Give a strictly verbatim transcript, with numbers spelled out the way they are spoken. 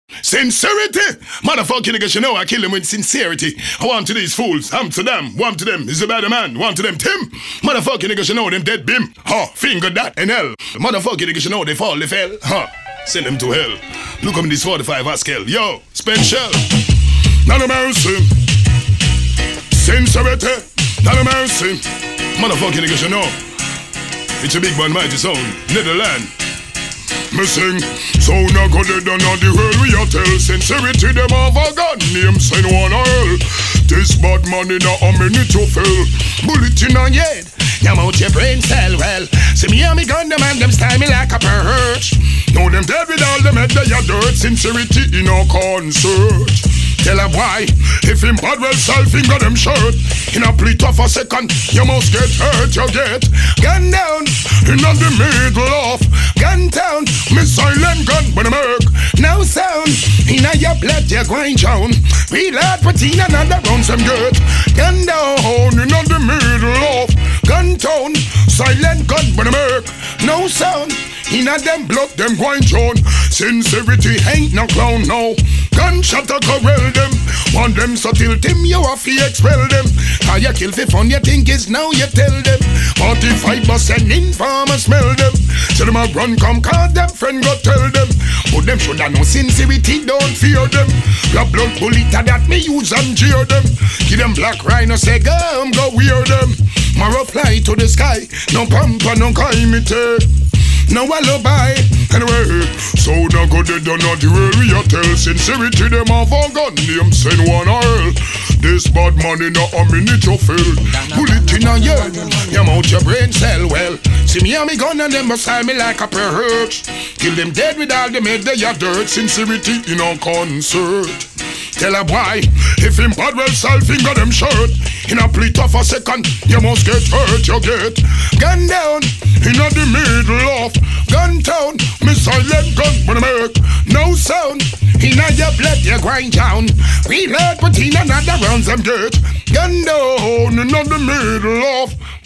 Sensiriti! Motherfucking niggas, you know I kill them with sincerity. I want to these fools, I'm to them, one to them is a better man, one to them Tim. Motherfucking niggas, you know them dead bim. Huh, finger that and hell. Motherfucking niggas, you know they fall, they fell. Huh, send them to hell. Look up in this forty-five Haskell. Yo, special. None of mercy. Sensiriti. None of mercy. Motherfucking niggas, you know. It's a big man, mighty sound. Netherlands. Me sing, so now go dead on the hell we a tell. Sensiriti them have a gun name, send one a hell. This bad man in a, a minute to fail. Bullet in a head, yam out your brain cell. Well, see me and me gun them and them style me like a perch. Know them dead with all them head they a dirt. Sensiriti in a concert. Tell a boy, if him bad well self finger them shirt. In a plea of a second, you must get hurt, you get gun down, in the middle of gun town. Me silent gun when I make no sound. In a your blood you going down. Reload put in another round some good. Gun down, in the middle of gun town. Silent gun when I make no sound. In a them blood them going down. Sensiriti ain't no clown now. Gunshot a corral them. Want them so till them you have to expel them. How you kill for fun you think is now you tell them. forty-five percent informer smell them. Tell them a run come cause them friend go tell them. But them should have no Sensiriti, don't fear them. Your blood bullet that me use and jeer them. Give them black rhino say go go wear them. Marrow fly to the sky. No pamper no caimite. No lullaby, anyway. So now go dead on the real we a tell. Sensiriti them have a gun name, send one a hell. This bad man in a, a minute you fail. Bullet in a yell, yam out your brain cell. Well, see me and me gun and them beside me like a perch. Kill them dead with all them head they a dirt. Sensiriti in a concert. Tell a boy, if him bad well self finger them shirt. In a plea of a second, you must get hurt, you get gun down, in a the middle of gun town. Me silent gun when I make no sound. In a your blood you grind down. Reload put in another round some dirt. Gun down, in a the middle of